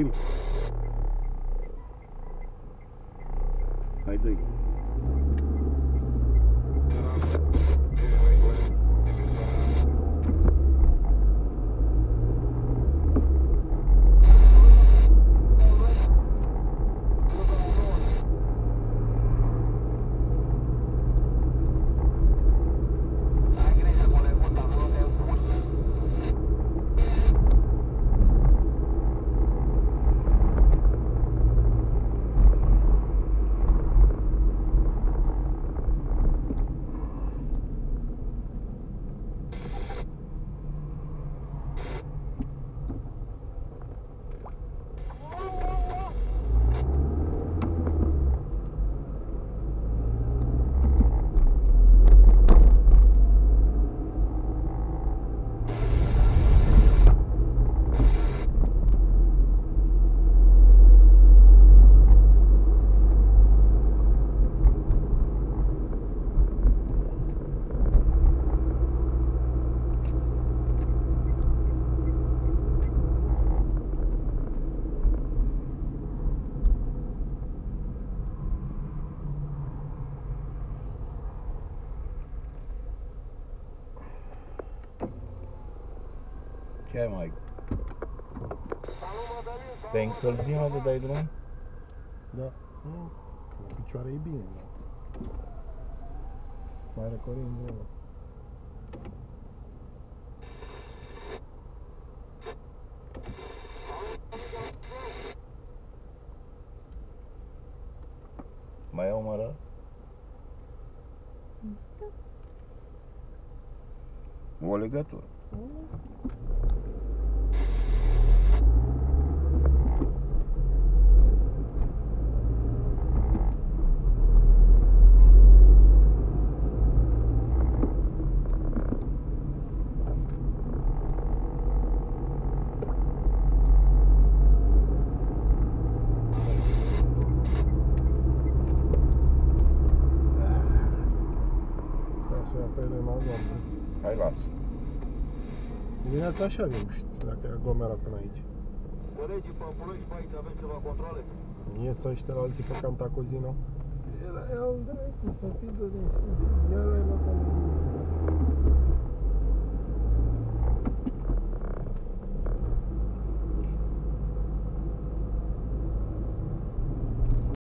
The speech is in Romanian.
Dă-i, mă. Hai, dă-i. Ce ai, mai? Te-ai încălzit, mă, de dai drum? Da. La picioare e bine, da. Mai recorim drumul. Mai au mără? O legătură. Hai, lasă. Dimineața așa reușit, dacă e aglomerat până aici. Colegii Papulești, pe aici avem ceva controle? Ies ăștia la alții pe Cantacuzino. Era el drept, să fii de din Sfinții. El ai luat-o